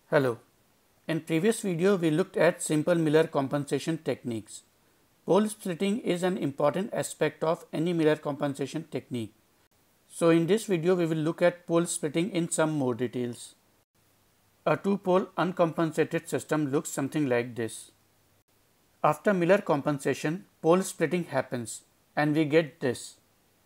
Hello. In previous video we looked at simple Miller compensation techniques. Pole splitting is an important aspect of any Miller compensation technique. So in this video we will look at pole splitting in some more details. A two-pole uncompensated system looks something like this. After Miller compensation, pole splitting happens and we get this.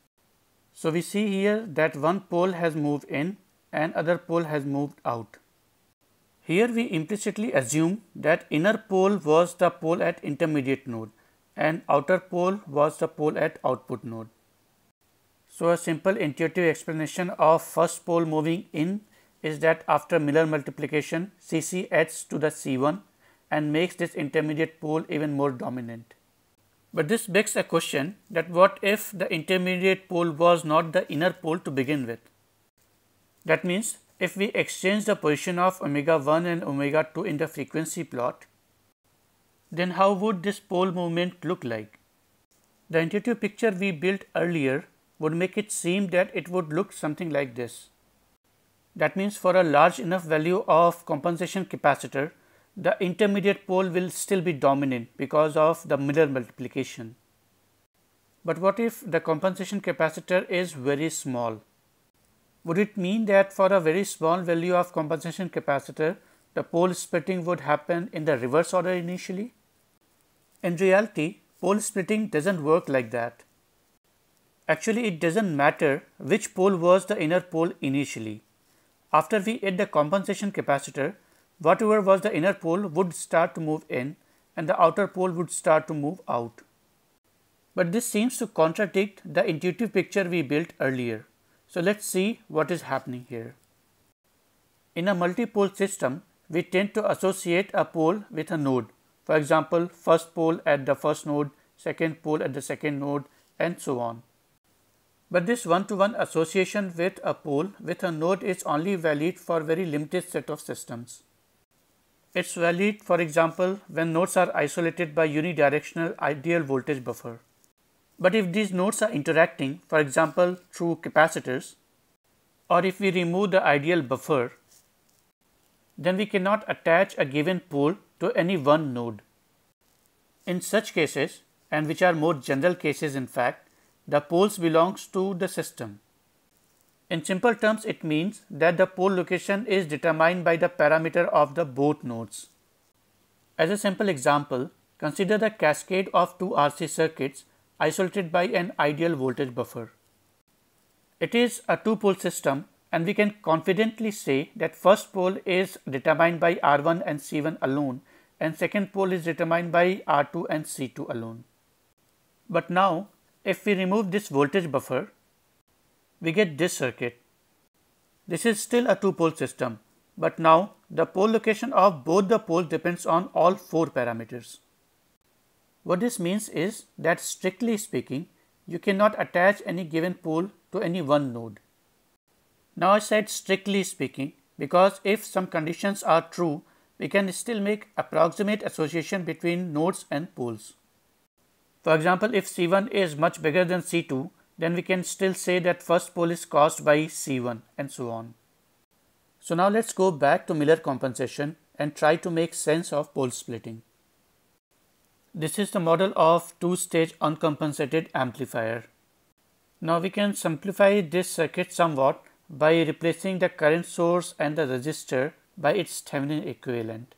So we see here that one pole has moved in and other pole has moved out. Here we implicitly assume that inner pole was the pole at intermediate node and outer pole was the pole at output node. So a simple intuitive explanation of first pole moving in is that after Miller multiplication, Cc adds to the C1 and makes this intermediate pole even more dominant. But this begs a question that what if the intermediate pole was not the inner pole to begin with? That means if we exchange the position of omega 1 and omega 2 in the frequency plot, then how would this pole movement look like? The intuitive picture we built earlier would make it seem that it would look something like this. That means for a large enough value of compensation capacitor, the intermediate pole will still be dominant because of the Miller multiplication. But what if the compensation capacitor is very small? Would it mean that for a very small value of compensation capacitor, the pole splitting would happen in the reverse order initially? In reality, pole splitting doesn't work like that. Actually, it doesn't matter which pole was the inner pole initially. After we add the compensation capacitor, whatever was the inner pole would start to move in and the outer pole would start to move out. But this seems to contradict the intuitive picture we built earlier. So let's see what is happening here. In a multi-pole system, we tend to associate a pole with a node. For example, first pole at the first node, second pole at the second node, and so on. But this one-to-one association with a pole with a node is only valid for very limited set of systems. It's valid, for example, when nodes are isolated by unidirectional ideal voltage buffer. But if these nodes are interacting, for example, through capacitors, or if we remove the ideal buffer, then we cannot attach a given pole to any one node. In such cases, and which are more general cases in fact, the poles belongs to the system. In simple terms, it means that the pole location is determined by the parameter of the both nodes. As a simple example, consider the cascade of two RC circuits isolated by an ideal voltage buffer. It is a two-pole system and we can confidently say that first pole is determined by R1 and C1 alone and second pole is determined by R2 and C2 alone. But now, if we remove this voltage buffer, we get this circuit. This is still a two-pole system, but now the pole location of both the poles depends on all four parameters. What this means is that strictly speaking, you cannot attach any given pole to any one node. Now I said strictly speaking because if some conditions are true, we can still make approximate association between nodes and poles. For example, if C1 is much bigger than C2, then we can still say that first pole is caused by C1 and so on. So now let's go back to Miller compensation and try to make sense of pole splitting. This is the model of two-stage uncompensated amplifier. Now we can simplify this circuit somewhat by replacing the current source and the resistor by its Thevenin equivalent.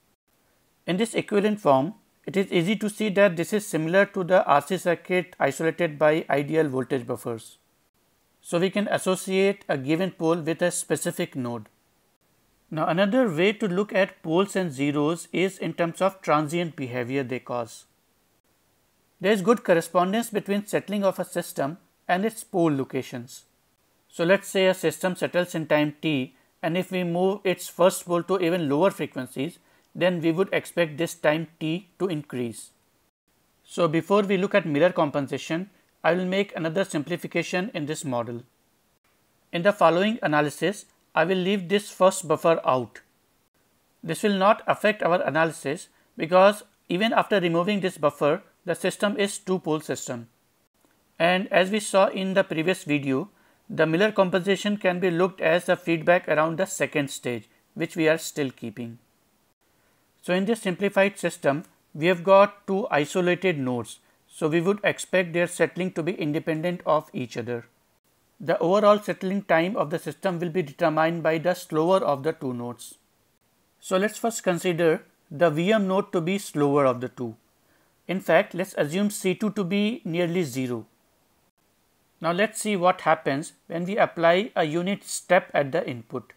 In this equivalent form, it is easy to see that this is similar to the RC circuit isolated by ideal voltage buffers. So we can associate a given pole with a specific node. Now another way to look at poles and zeros is in terms of transient behavior they cause. There is good correspondence between settling of a system and its pole locations. So let's say a system settles in time t, and if we move its first pole to even lower frequencies, then we would expect this time t to increase. So before we look at Miller compensation, I will make another simplification in this model. In the following analysis, I will leave this first buffer out. This will not affect our analysis because even after removing this buffer, the system is two-pole system. And as we saw in the previous video, the Miller compensation can be looked as the feedback around the second stage, which we are still keeping. So in this simplified system, we have got two isolated nodes. So we would expect their settling to be independent of each other. The overall settling time of the system will be determined by the slower of the two nodes. So let's first consider the VM node to be slower of the two. In fact, let's assume C2 to be nearly 0. Now let's see what happens when we apply a unit step at the input.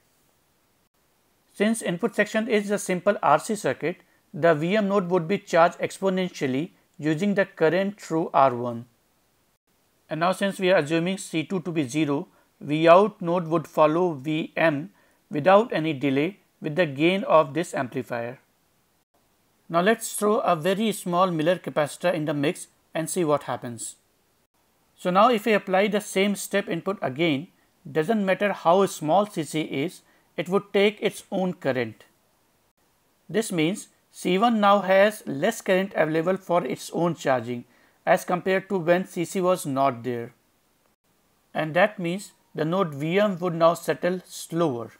Since input section is a simple RC circuit, the VM node would be charged exponentially using the current through R1. And now since we are assuming C2 to be 0, Vout node would follow Vm without any delay with the gain of this amplifier. Now let's throw a very small Miller capacitor in the mix and see what happens. So now if we apply the same step input again, doesn't matter how small Cc is, it would take its own current. This means C1 now has less current available for its own charging as compared to when Cc was not there. And that means the node Vm would now settle slower.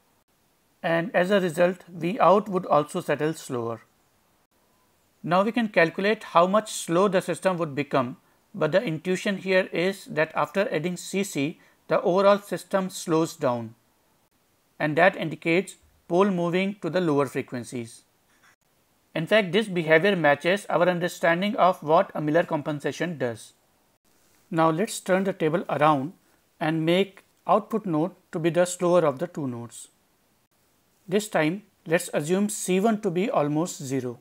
And as a result, Vout would also settle slower. Now we can calculate how much slow the system would become, but the intuition here is that after adding Cc, the overall system slows down. And that indicates pole moving to the lower frequencies. In fact, this behavior matches our understanding of what a Miller compensation does. Now let's turn the table around and make output node to be the slower of the two nodes. This time, let's assume C1 to be almost 0.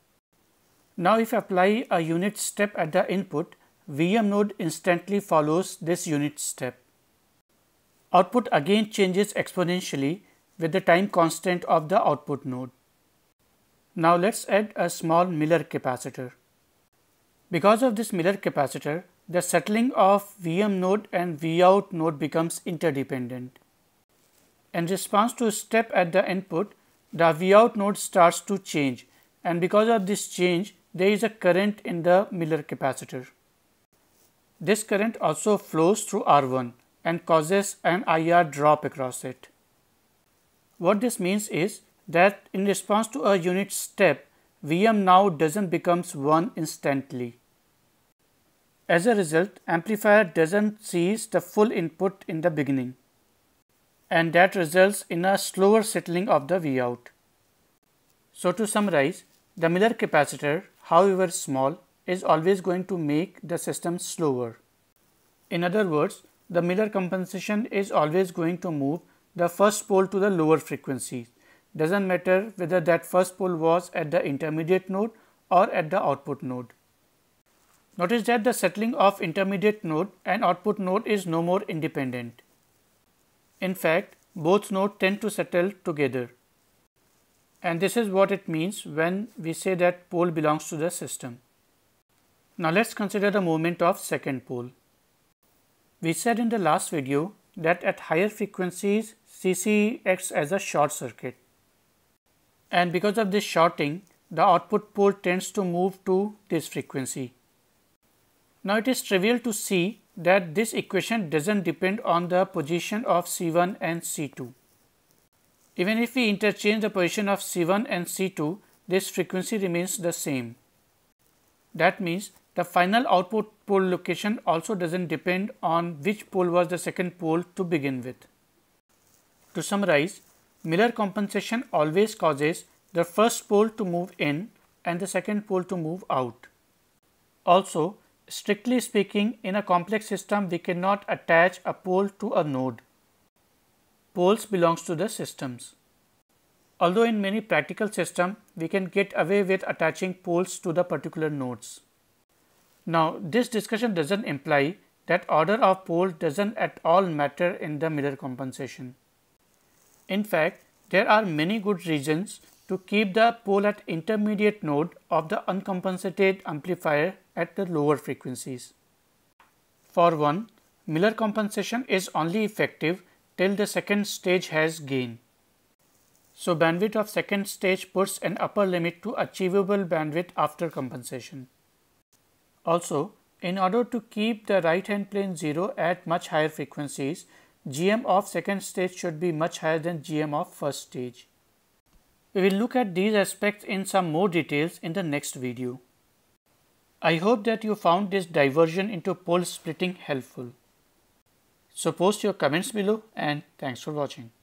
Now if I apply a unit step at the input, Vm node instantly follows this unit step. Output again changes exponentially with the time constant of the output node. Now let's add a small Miller capacitor. Because of this Miller capacitor, the settling of Vm node and Vout node becomes interdependent. In response to a step at the input, the Vout node starts to change, and because of this change, there is a current in the Miller capacitor. This current also flows through R1 and causes an IR drop across it. What this means is that in response to a unit step, Vm now doesn't become 1 instantly. As a result, amplifier doesn't seize the full input in the beginning, and that results in a slower settling of the Vout. So to summarize, the Miller capacitor, however small, is always going to make the system slower. In other words, the Miller compensation is always going to move the first pole to the lower frequencies. Doesn't matter whether that first pole was at the intermediate node or at the output node. Notice that the settling of intermediate node and output node is no more independent. In fact, both nodes tend to settle together. And this is what it means when we say that pole belongs to the system. Now let's consider the movement of second pole. We said in the last video that at higher frequencies, Cc acts as a short circuit. And because of this shorting, the output pole tends to move to this frequency. Now it is trivial to see that this equation doesn't depend on the position of C1 and C2. Even if we interchange the position of C1 and C2, this frequency remains the same. That means the final output pole location also doesn't depend on which pole was the second pole to begin with. To summarize, Miller compensation always causes the first pole to move in and the second pole to move out. Also, strictly speaking, in a complex system, we cannot attach a pole to a node. Poles belongs to the systems. Although in many practical systems, we can get away with attaching poles to the particular nodes. Now, this discussion doesn't imply that order of pole doesn't at all matter in the Miller compensation. In fact, there are many good reasons to keep the pole at intermediate node of the uncompensated amplifier at the lower frequencies. For one, Miller compensation is only effective till the second stage has gain. So bandwidth of second stage puts an upper limit to achievable bandwidth after compensation. Also, in order to keep the right hand plane 0 at much higher frequencies, GM of second stage should be much higher than GM of first stage. We will look at these aspects in some more details in the next video. I hope that you found this diversion into pole splitting helpful. So post your comments below and thanks for watching.